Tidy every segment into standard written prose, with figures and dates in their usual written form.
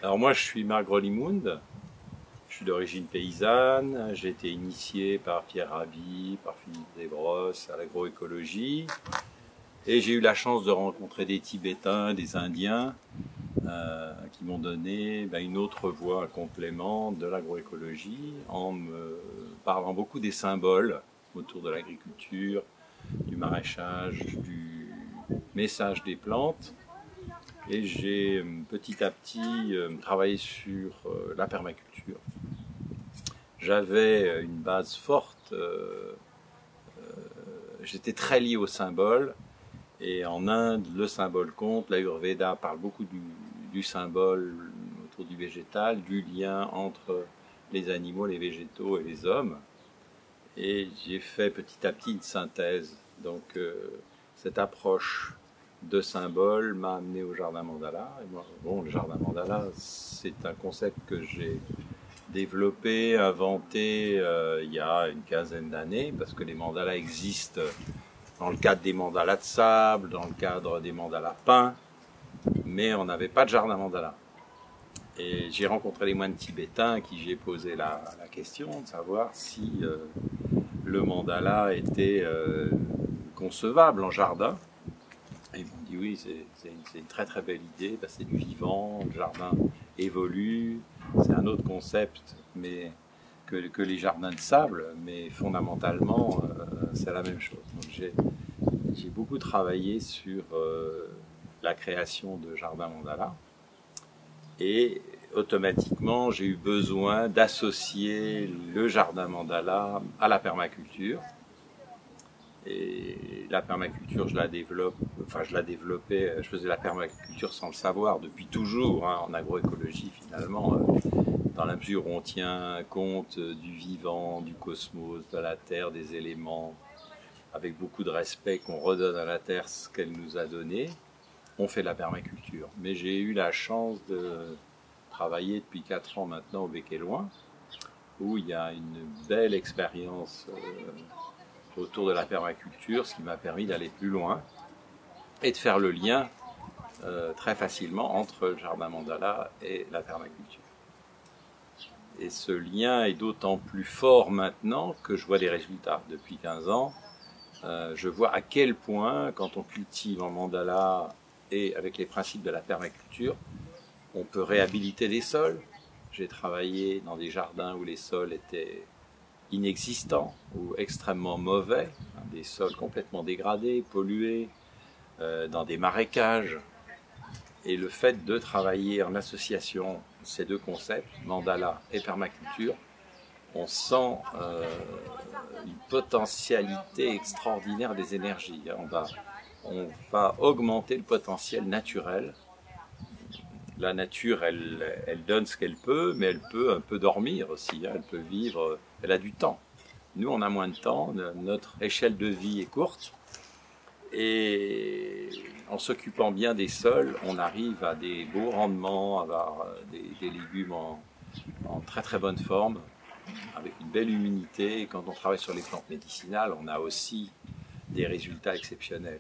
Alors moi je suis Marc Grolimund, je suis d'origine paysanne, j'ai été initié par Pierre Rabhi, par Philippe Desbrosses à l'agroécologie et j'ai eu la chance de rencontrer des Tibétains, des Indiens qui m'ont donné une autre voie, un complément de l'agroécologie en me parlant beaucoup des symboles autour de l'agriculture, du maraîchage, du message des plantes. Et j'ai petit à petit travaillé sur la permaculture. J'avais une base forte, j'étais très lié au symbole, et en Inde, le symbole compte, l'Ayurveda parle beaucoup du symbole autour du végétal, du lien entre les animaux, les végétaux et les hommes. Et j'ai fait petit à petit une synthèse. Donc cette approche de symbole m'a amené au jardin mandala. Et moi, le jardin mandala, c'est un concept que j'ai développé, inventé il y a une quinzaine d'années, parce que les mandalas existent dans le cadre des mandalas de sable, dans le cadre des mandalas peints, mais on n'avait pas de jardin mandala. Et j'ai rencontré les moines tibétains à qui j'ai posé la question de savoir si le mandala était concevable en jardin. Et ils m'ont dit oui, c'est une très très belle idée, c'est du vivant, le jardin évolue, c'est un autre concept mais que les jardins de sable, mais fondamentalement c'est la même chose. Donc j'ai beaucoup travaillé sur la création de jardins mandala et automatiquement j'ai eu besoin d'associer le jardin mandala à la permaculture. Et la permaculture, je la développais, je faisais la permaculture sans le savoir depuis toujours, en agroécologie finalement, dans la mesure où on tient compte du vivant, du cosmos, de la terre, des éléments, avec beaucoup de respect qu'on redonne à la terre ce qu'elle nous a donné, on fait de la permaculture. Mais j'ai eu la chance de travailler depuis 4 ans maintenant au Bec et Loing, où il y a une belle expérience autour de la permaculture, ce qui m'a permis d'aller plus loin et de faire le lien très facilement entre le jardin mandala et la permaculture. Et ce lien est d'autant plus fort maintenant que je vois des résultats. Depuis 15 ans, je vois à quel point, quand on cultive en mandala et avec les principes de la permaculture, on peut réhabiliter des sols. J'ai travaillé dans des jardins où les sols étaient inexistants ou extrêmement mauvais, des sols complètement dégradés, pollués, dans des marécages. Et le fait de travailler en association ces deux concepts, mandala et permaculture, on sent une potentialité extraordinaire des énergies. On va augmenter le potentiel naturel. La nature, elle donne ce qu'elle peut, mais elle peut un peu dormir aussi, elle peut vivre, elle a du temps. Nous, on a moins de temps, notre échelle de vie est courte, et en s'occupant bien des sols, on arrive à des beaux rendements, à avoir des légumes en très très bonne forme, avec une belle humidité. Et quand on travaille sur les plantes médicinales, on a aussi des résultats exceptionnels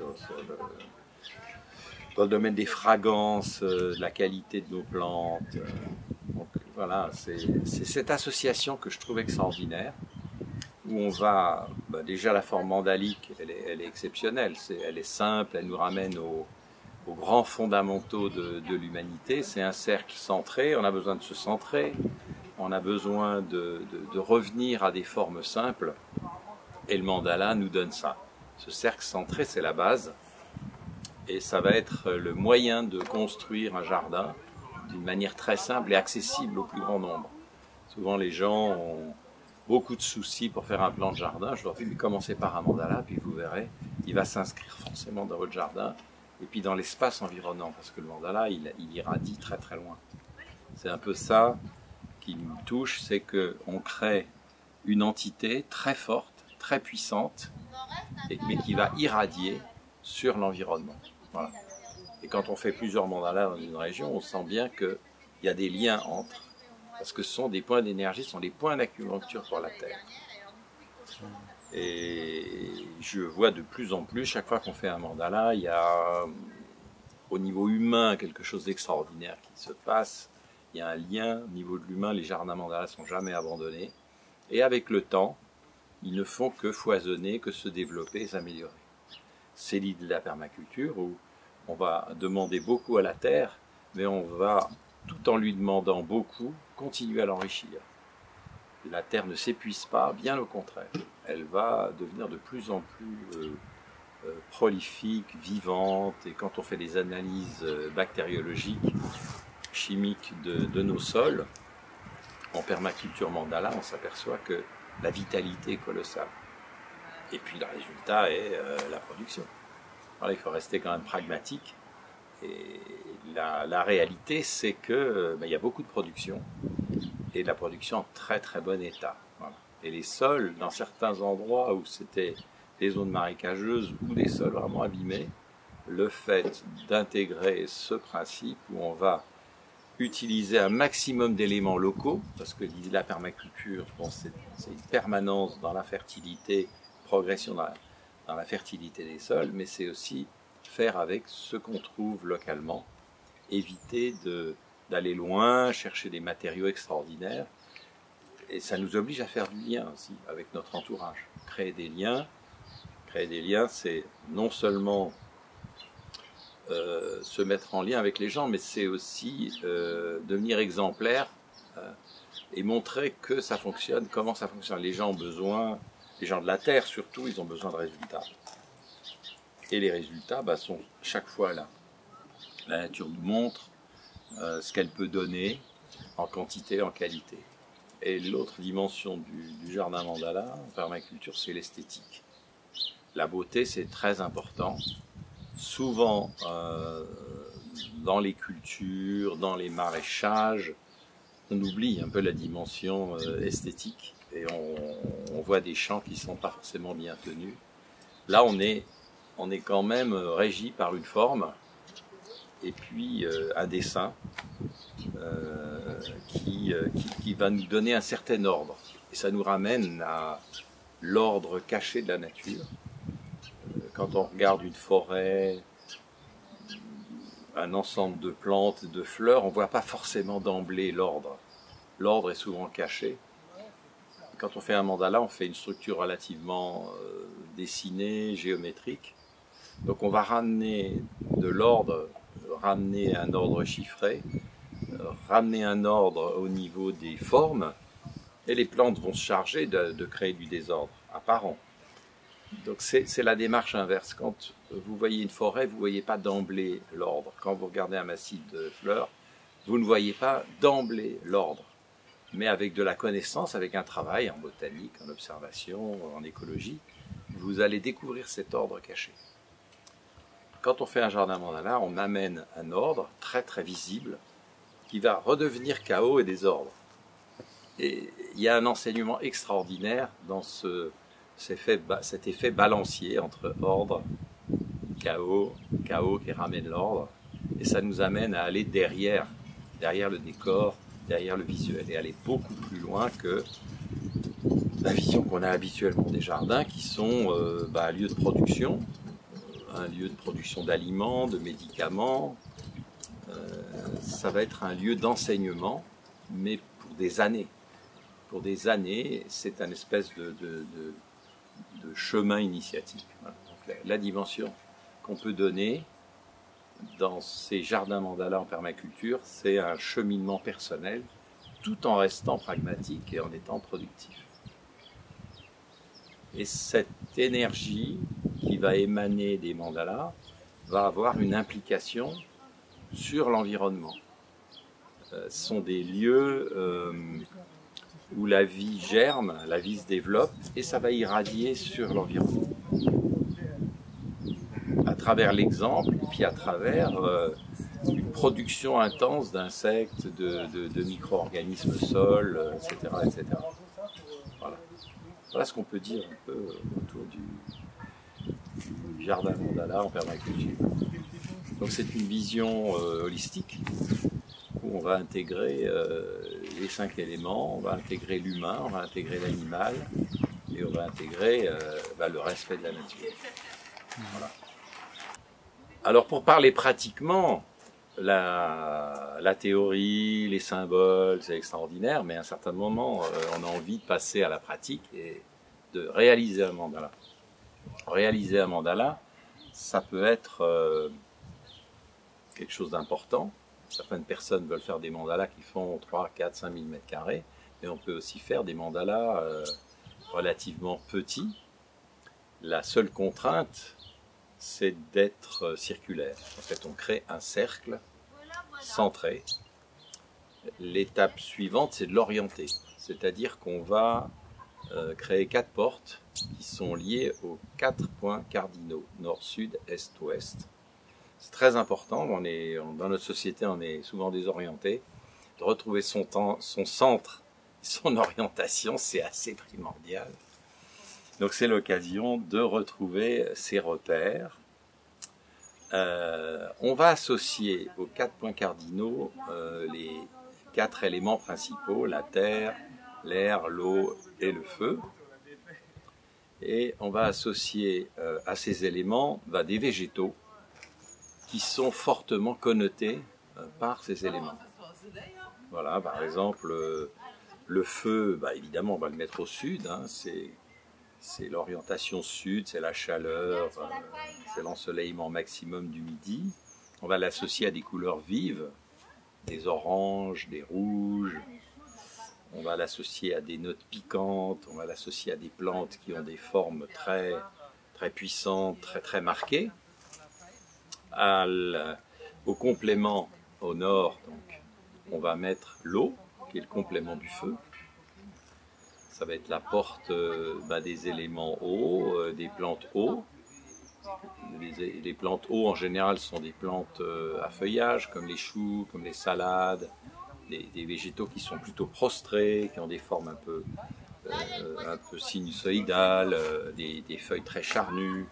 dans le domaine des fragrances, de la qualité de nos plantes. Donc voilà, c'est cette association que je trouve extraordinaire, où on va, déjà la forme mandalique, elle est exceptionnelle, elle est simple, elle nous ramène aux grands fondamentaux de l'humanité. C'est un cercle centré, on a besoin de se centrer, on a besoin de revenir à des formes simples, et le mandala nous donne ça. Ce cercle centré, c'est la base, et ça va être le moyen de construire un jardin d'une manière très simple et accessible au plus grand nombre. Souvent les gens ont beaucoup de soucis pour faire un plan de jardin. Je leur dis, mais commencez par un mandala, puis vous verrez, il va s'inscrire forcément dans votre jardin, et puis dans l'espace environnant, parce que le mandala, il irradie très très loin. C'est un peu ça qui me touche, c'est qu'on crée une entité très forte, très puissante, mais qui va irradier sur l'environnement. Voilà. Et quand on fait plusieurs mandalas dans une région, on sent bien qu'il y a des liens entre, parce que ce sont des points d'énergie, ce sont des points d'acupuncture pour la Terre. Et je vois de plus en plus, chaque fois qu'on fait un mandala, il y a au niveau humain quelque chose d'extraordinaire qui se passe. Il y a un lien au niveau de l'humain, les jardins mandalas ne sont jamais abandonnés. Et avec le temps, ils ne font que foisonner, que se développer et s'améliorer. C'est l'idée de la permaculture où on va demander beaucoup à la terre, mais on va, tout en lui demandant beaucoup, continuer à l'enrichir. La terre ne s'épuise pas, bien au contraire. Elle va devenir de plus en plus prolifique, vivante, et quand on fait des analyses bactériologiques, chimiques de nos sols, en permaculture mandala, on s'aperçoit que la vitalité est colossale. Et puis le résultat est la production. Alors, il faut rester quand même pragmatique. Et la réalité, c'est que il y a beaucoup de production, et de la production en très très bon état. Voilà. Et les sols, dans certains endroits où c'était des zones marécageuses ou des sols vraiment abîmés, le fait d'intégrer ce principe où on va utiliser un maximum d'éléments locaux, parce que l'idée de la permaculture, bon, c'est une permanence dans la fertilité, progression dans la fertilité des sols, mais c'est aussi faire avec ce qu'on trouve localement, éviter d'aller loin, chercher des matériaux extraordinaires, et ça nous oblige à faire du lien aussi avec notre entourage. Créer des liens, c'est non seulement se mettre en lien avec les gens, mais c'est aussi devenir exemplaire et montrer que ça fonctionne, comment ça fonctionne. Les gens ont besoin, les gens de la terre surtout, ils ont besoin de résultats. Et les résultats sont chaque fois là. La nature nous montre ce qu'elle peut donner en quantité, en qualité. Et l'autre dimension du jardin mandala, en permaculture, c'est l'esthétique. La beauté, c'est très important. Souvent, dans les cultures, dans les maraîchages, on oublie un peu la dimension esthétique et on voit des champs qui ne sont pas forcément bien tenus. Là, on est quand même régi par une forme et puis un dessin qui va nous donner un certain ordre. Et ça nous ramène à l'ordre caché de la nature. Quand on regarde une forêt, un ensemble de plantes, de fleurs, on ne voit pas forcément d'emblée l'ordre. L'ordre est souvent caché. Quand on fait un mandala, on fait une structure relativement dessinée, géométrique. Donc on va ramener de l'ordre, ramener un ordre chiffré, ramener un ordre au niveau des formes, et les plantes vont se charger de créer du désordre apparent. Donc c'est la démarche inverse. Quand vous voyez une forêt, vous ne voyez pas d'emblée l'ordre. Quand vous regardez un massif de fleurs, vous ne voyez pas d'emblée l'ordre. Mais avec de la connaissance, avec un travail en botanique, en observation, en écologie, vous allez découvrir cet ordre caché. Quand on fait un jardin mandala, on amène un ordre très très visible qui va redevenir chaos et désordre. Et il y a un enseignement extraordinaire dans cet effet balancier entre ordre, chaos qui ramène l'ordre, et ça nous amène à aller derrière le décor, derrière le visuel, et aller beaucoup plus loin que la vision qu'on a habituellement des jardins, qui sont un lieu de production, d'aliments, de médicaments. Ça va être un lieu d'enseignement, mais pour des années. Pour des années, c'est un espèce de chemin initiatique. Voilà. Donc, la dimension qu'on peut donner dans ces jardins mandala en permaculture, c'est un cheminement personnel, tout en restant pragmatique et en étant productif. Et cette énergie qui va émaner des mandalas va avoir une implication sur l'environnement. Ce sont des lieux où la vie germe, la vie se développe, et ça va irradier sur l'environnement. À travers l'exemple, puis à travers une production intense d'insectes, de micro-organismes sol, etc., etc. Voilà ce qu'on peut dire un peu autour du jardin mandala en permaculture. Donc c'est une vision holistique où on va intégrer les 5 éléments, on va intégrer l'humain, on va intégrer l'animal et on va intégrer le respect de la nature. Voilà. Alors pour parler pratiquement, la théorie, les symboles, c'est extraordinaire, mais à un certain moment, on a envie de passer à la pratique et de réaliser un mandala. Réaliser un mandala, ça peut être quelque chose d'important. Certaines personnes veulent faire des mandalas qui font 3, 4, 5 000 mètres carrés, mais on peut aussi faire des mandalas relativement petits. La seule contrainte, c'est d'être circulaire. En fait, on crée un cercle centré. L'étape suivante, c'est de l'orienter. C'est-à-dire qu'on va créer 4 portes qui sont liées aux 4 points cardinaux, nord, sud, est, ouest. C'est très important, dans notre société, on est souvent désorienté. De retrouver son centre, son orientation, c'est assez primordial. Donc c'est l'occasion de retrouver ses repères. On va associer aux 4 points cardinaux les 4 éléments principaux, la terre, l'air, l'eau et le feu. Et on va associer à ces éléments des végétaux qui sont fortement connotés par ces éléments. Voilà, par exemple, le feu, évidemment, on va le mettre au sud, hein, c'est l'orientation sud, c'est la chaleur, c'est l'ensoleillement maximum du midi. On va l'associer à des couleurs vives, des oranges, des rouges. On va l'associer à des notes piquantes, on va l'associer à des plantes qui ont des formes très, très puissantes, très, très marquées. Au complément, au nord, donc, on va mettre l'eau, qui est le complément du feu. Ça va être la porte des éléments eau, des plantes eau. Les plantes eau, en général, sont des plantes à feuillage, comme les choux, comme les salades, des végétaux qui sont plutôt prostrés, qui ont des formes un peu sinusoïdales, des feuilles très charnues.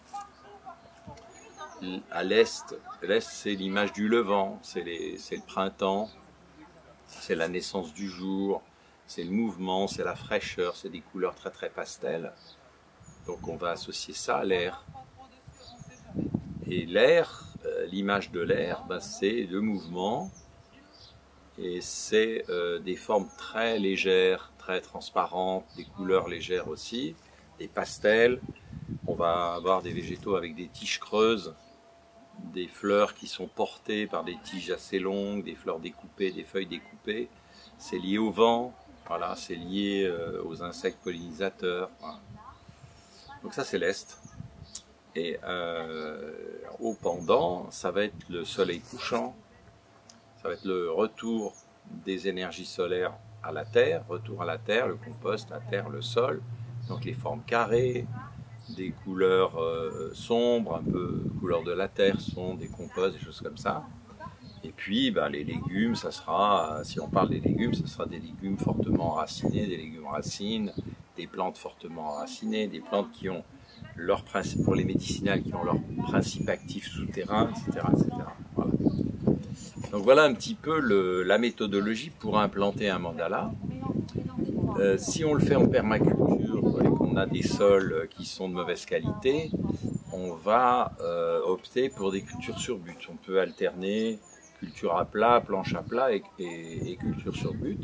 À l'est, c'est l'image du levant, c'est le printemps, c'est la naissance du jour, c'est le mouvement, c'est la fraîcheur, c'est des couleurs très très pastel. Donc on va associer ça à l'air. Et l'air, l'image de l'air, c'est le mouvement, et c'est des formes très légères, très transparentes, des couleurs légères aussi, des pastels. On va avoir des végétaux avec des tiges creuses, des fleurs qui sont portées par des tiges assez longues, des fleurs découpées, des feuilles découpées. C'est lié au vent, voilà, c'est lié aux insectes pollinisateurs. Voilà. Donc ça c'est l'est. Et au pendant, ça va être le soleil couchant, ça va être le retour des énergies solaires à la terre, retour à la terre, le compost, la terre, le sol, donc les formes carrées, des couleurs sombres, un peu couleur de la terre, sombres, des composts, des choses comme ça. Et puis les légumes, ça sera, si on parle des légumes, ça sera des légumes fortement enracinés, des légumes racines, des plantes fortement enracinées, des plantes qui ont leur principe, pour les médicinales, qui ont leur principe actif souterrain, etc. etc. Voilà. Donc voilà un petit peu la méthodologie pour implanter un mandala. Si on le fait en permaculture et qu'on a des sols qui sont de mauvaise qualité, on va opter pour des cultures sur but. On peut alterner culture à plat, planche à plat et culture sur but.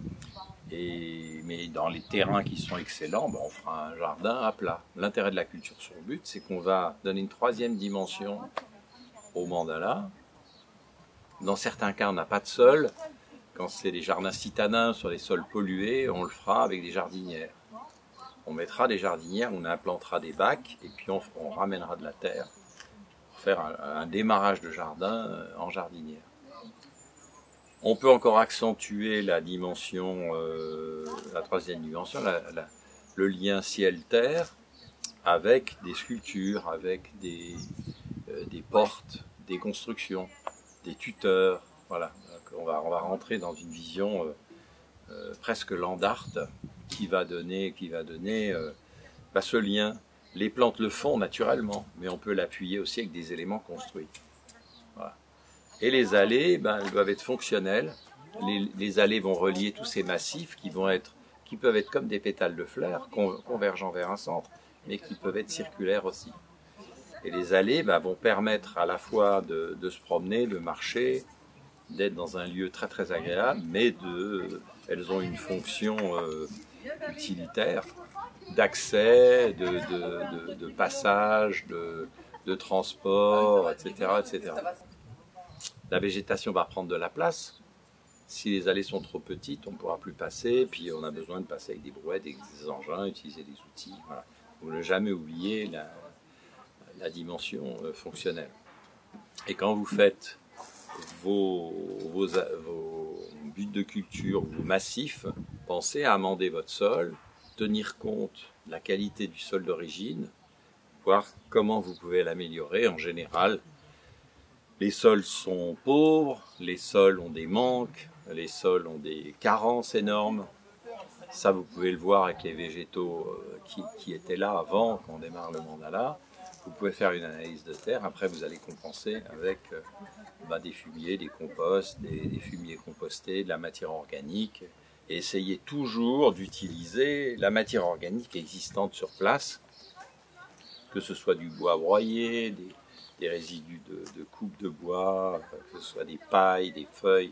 Mais dans les terrains qui sont excellents, on fera un jardin à plat. L'intérêt de la culture sur but, c'est qu'on va donner une troisième dimension au mandala. Dans certains cas, on n'a pas de sol. Quand c'est des jardins citadins sur les sols pollués, on le fera avec des jardinières. On mettra des jardinières, on implantera des bacs et puis on ramènera de la terre pour faire un démarrage de jardin en jardinière. On peut encore accentuer la dimension, la troisième dimension, le lien ciel-terre avec des sculptures, avec des portes, des constructions, des tuteurs. Voilà. Donc on va rentrer dans une vision presque land art qui va donner ce lien. Les plantes le font naturellement, mais on peut l'appuyer aussi avec des éléments construits. Voilà. Et les allées, elles doivent être fonctionnelles. Les allées vont relier tous ces massifs qui peuvent être comme des pétales de fleurs, convergeant vers un centre, mais qui peuvent être circulaires aussi. Et les allées vont permettre à la fois de se promener, de marcher, d'être dans un lieu très très agréable, mais elles ont une fonction utilitaire d'accès, de passage, de transport, etc., etc. La végétation va prendre de la place. Si les allées sont trop petites, on ne pourra plus passer, puis on a besoin de passer avec des brouettes, avec des engins, utiliser des outils. Voilà. Vous ne jamais oublier la dimension fonctionnelle. Et quand vous faites vos buts de culture, vos massifs, pensez à amender votre sol, tenir compte de la qualité du sol d'origine, voir comment vous pouvez l'améliorer. En général, les sols sont pauvres, les sols ont des manques, les sols ont des carences énormes. Ça, vous pouvez le voir avec les végétaux qui étaient là avant qu'on démarre le mandala. Vous pouvez faire une analyse de terre. Après, vous allez compenser avec des fumiers, des composts, des fumiers compostés, de la matière organique. Et essayez toujours d'utiliser la matière organique existante sur place, que ce soit du bois broyé, des résidus de coupe de bois, que ce soit des pailles, des feuilles.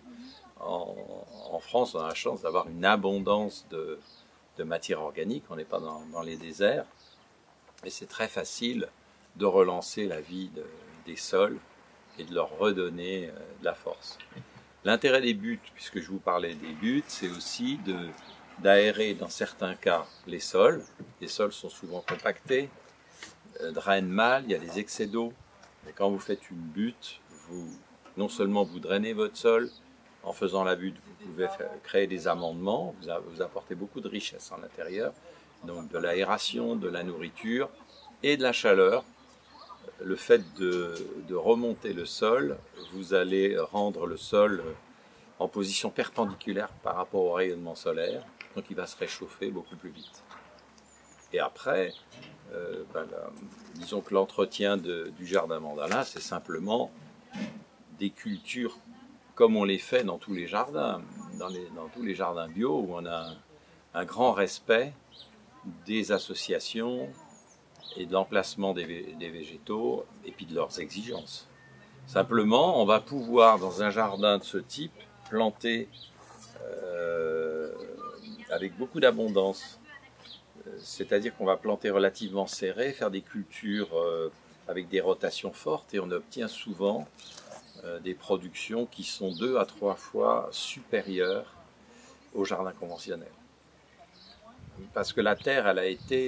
En France, on a la chance d'avoir une abondance de matière organique. On n'est pas dans les déserts. Et c'est très facile de relancer la vie des sols et de leur redonner de la force. L'intérêt des buts, puisque je vous parlais des buts, c'est aussi d'aérer dans certains cas les sols. Les sols sont souvent compactés, drainent mal, il y a des excès d'eau. Et quand vous faites une butte, non seulement vous drainez votre sol, en faisant la butte, vous pouvez créer des amendements, vous apportez beaucoup de richesse en l'intérieur, donc de l'aération, de la nourriture et de la chaleur. Le fait de remonter le sol, vous allez rendre le sol en position perpendiculaire par rapport au rayonnement solaire, donc il va se réchauffer beaucoup plus vite. Et après, disons que l'entretien du jardin mandala, c'est simplement des cultures comme on les fait dans tous les jardins, dans tous les jardins bio, où on a un grand respect des associations et de l'emplacement des végétaux et puis de leurs exigences. Simplement, on va pouvoir, dans un jardin de ce type, planter avec beaucoup d'abondance. C'est-à-dire qu'on va planter relativement serré, faire des cultures avec des rotations fortes, et on obtient souvent des productions qui sont 2 à 3 fois supérieures au jardin conventionnel. Parce que la terre, elle a été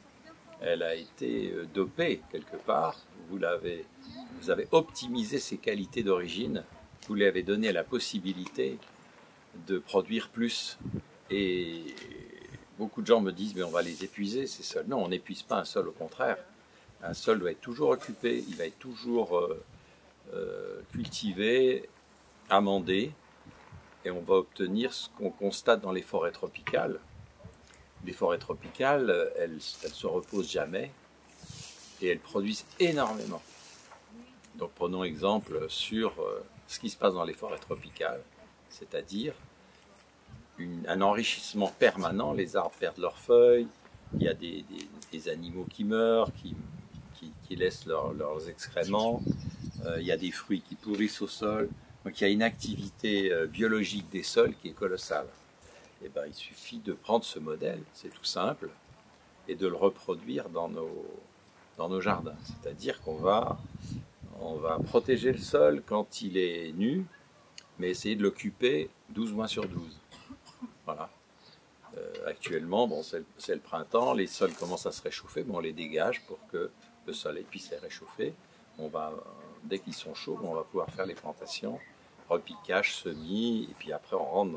dopée quelque part. Vous avez optimisé ses qualités d'origine. Vous lui avez donné la possibilité de produire plus. Et beaucoup de gens me disent, mais on va les épuiser, ces sols. Non, on n'épuise pas un sol, au contraire. Un sol doit être toujours occupé, il va être toujours cultivé, amendé, et on va obtenir ce qu'on constate dans les forêts tropicales. Les forêts tropicales, elles se reposent jamais, et elles produisent énormément. Donc prenons exemple sur ce qui se passe dans les forêts tropicales, c'est-à-dire un enrichissement permanent. Les arbres perdent leurs feuilles, il y a des animaux qui meurent, qui laissent leurs excréments, il y a des fruits qui pourrissent au sol. Donc il y a une activité biologique des sols qui est colossale. Et il suffit de prendre ce modèle, c'est tout simple, et de le reproduire dans nos jardins. C'est-à-dire qu'on va protéger le sol quand il est nu, mais essayer de l'occuper 12 mois sur 12. Voilà. Actuellement, c'est le printemps, les sols commencent à se réchauffer, on les dégage pour que le soleil puisse les réchauffer. Dès qu'ils sont chauds, on va pouvoir faire les plantations, repiquage, semis, et puis après on rentre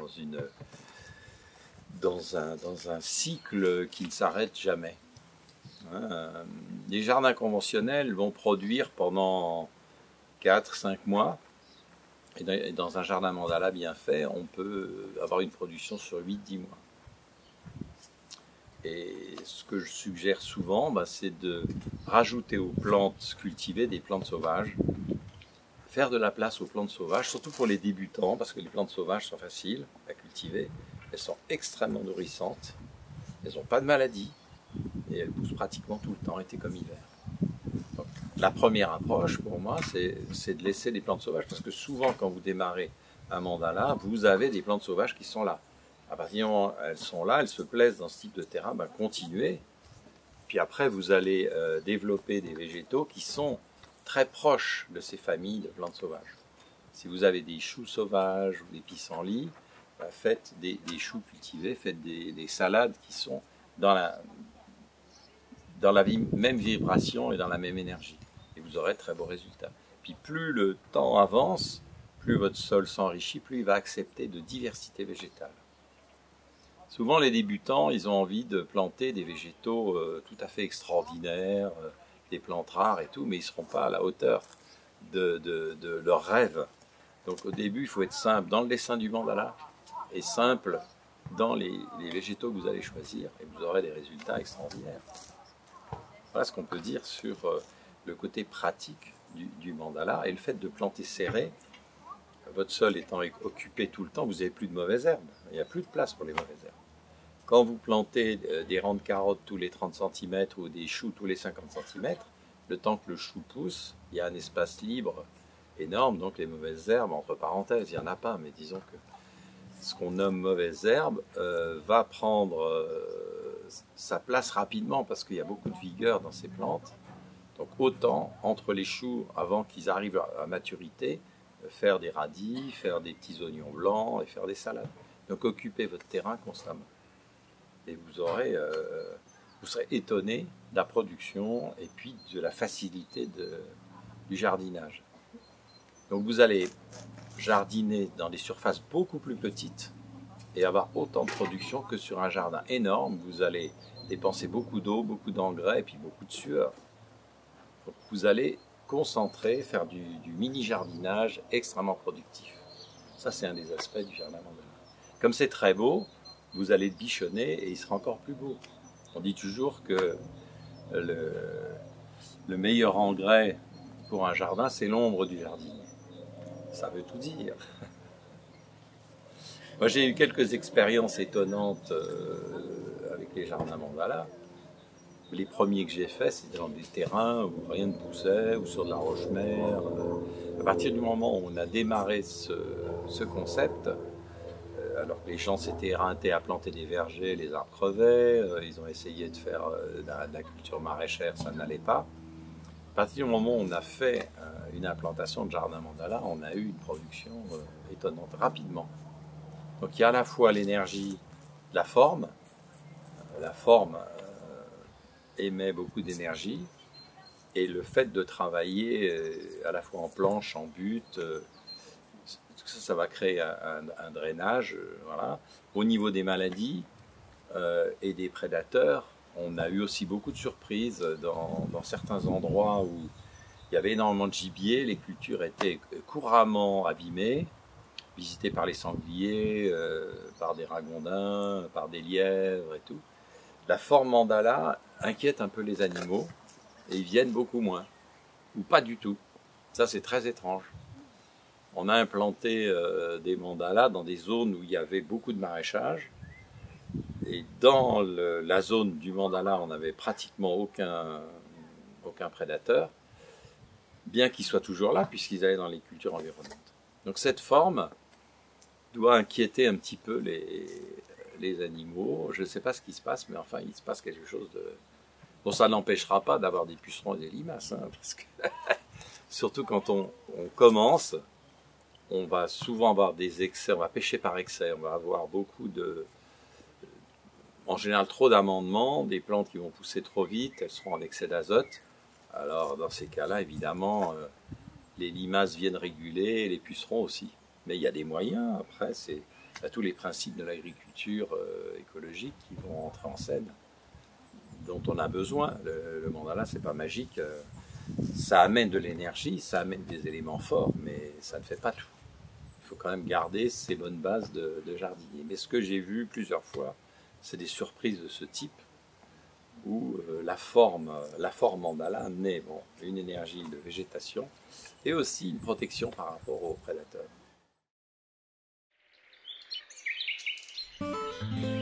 dans un cycle qui ne s'arrête jamais. Les jardins conventionnels vont produire pendant 4-5 mois, et dans un jardin mandala bien fait, on peut avoir une production sur 8-10 mois. Et ce que je suggère souvent, c'est de rajouter aux plantes cultivées des plantes sauvages, faire de la place aux plantes sauvages, surtout pour les débutants, parce que les plantes sauvages sont faciles à cultiver, elles sont extrêmement nourrissantes, elles n'ont pas de maladie, et elles poussent pratiquement tout le temps, été comme hiver. Donc, la première approche pour moi, c'est de laisser des plantes sauvages, parce que souvent quand vous démarrez un mandala, vous avez des plantes sauvages qui sont là. À partir du moment où elles sont là, elles se plaisent dans ce type de terrain, ben continuez. Puis après, vous allez développer des végétaux qui sont très proches de ces familles de plantes sauvages. Si vous avez des choux sauvages ou des pissenlits, ben faites des choux cultivés, faites des salades qui sont dans la même vibration et dans la même énergie. Et vous aurez de très beaux résultats. Puis plus le temps avance, plus votre sol s'enrichit, plus il va accepter de diversité végétale. Souvent, les débutants, ils ont envie de planter des végétaux tout à fait extraordinaires, des plantes rares et tout, mais ils ne seront pas à la hauteur de leurs rêves. Donc au début, il faut être simple dans le dessin du mandala et simple dans les végétaux que vous allez choisir, et vous aurez des résultats extraordinaires. Voilà ce qu'on peut dire sur le côté pratique du mandala, et le fait de planter serré. Votre sol étant occupé tout le temps, vous n'avez plus de mauvaises herbes. Il n'y a plus de place pour les mauvaises herbes. Quand vous plantez des rangs de carottes tous les 30 cm ou des choux tous les 50 cm, le temps que le chou pousse, il y a un espace libre énorme, donc les mauvaises herbes, entre parenthèses, il n'y en a pas, mais disons que ce qu'on nomme mauvaise herbe va prendre sa place rapidement parce qu'il y a beaucoup de vigueur dans ces plantes. Donc autant, entre les choux, avant qu'ils arrivent à maturité, faire des radis, faire des petits oignons blancs et faire des salades. Donc occupez votre terrain constamment. Et vous serez étonné de la production et puis de la facilité du jardinage. Donc vous allez jardiner dans des surfaces beaucoup plus petites et avoir autant de production que sur un jardin énorme. Vous allez dépenser beaucoup d'eau, beaucoup d'engrais et puis beaucoup de sueur. Donc vous allez concentrer, faire du mini-jardinage extrêmement productif. Ça, c'est un des aspects du jardin mandala. Comme c'est très beau, vous allez le bichonner et il sera encore plus beau. On dit toujours que le meilleur engrais pour un jardin, c'est l'ombre du jardinier. Ça veut tout dire. Moi, j'ai eu quelques expériences étonnantes avec les jardins mandala. Les premiers que j'ai faits, c'était dans des terrains où rien ne poussait, ou sur de la roche-mère. À partir du moment où on a démarré ce concept, alors que les gens s'étaient éreintés à planter des vergers, les arbres crevaient, ils ont essayé de faire de la culture maraîchère, ça n'allait pas. À partir du moment où on a fait une implantation de jardin mandala, on a eu une production étonnante, rapidement. Donc il y a à la fois l'énergie de la forme émet beaucoup d'énergie, et le fait de travailler à la fois en planche, en butte, tout ça va créer un drainage. Voilà. Au niveau des maladies et des prédateurs, on a eu aussi beaucoup de surprises dans certains endroits où il y avait énormément de gibier, les cultures étaient couramment abîmées, visitées par les sangliers, par des ragondins, par des lièvres et tout. La forme mandala inquiète un peu les animaux et ils viennent beaucoup moins, ou pas du tout. Ça, c'est très étrange. On a implanté des mandalas dans des zones où il y avait beaucoup de maraîchage, et dans la zone du mandala, on n'avait pratiquement aucun prédateur, bien qu'ils soient toujours là, puisqu'ils allaient dans les cultures environnantes. Donc cette forme doit inquiéter un petit peu les animaux. Je ne sais pas ce qui se passe, mais enfin, il se passe quelque chose de... Bon, ça n'empêchera pas d'avoir des pucerons et des limaces, hein, parce que surtout quand on commence, on va souvent avoir des excès, on va pêcher par excès, on va avoir en général trop d'amendements, des plantes qui vont pousser trop vite, elles seront en excès d'azote. Alors dans ces cas-là, évidemment, les limaces viennent réguler, les pucerons aussi. Mais il y a des moyens, après, c'est tous les principes de l'agriculture écologique qui vont entrer en scène, dont on a besoin. Le mandala, c'est pas magique, ça amène de l'énergie, ça amène des éléments forts, mais ça ne fait pas tout. Il faut quand même garder ces bonnes bases de jardinier. Mais ce que j'ai vu plusieurs fois, c'est des surprises de ce type, où la forme mandala amenait une énergie de végétation et aussi une protection par rapport aux prédateurs.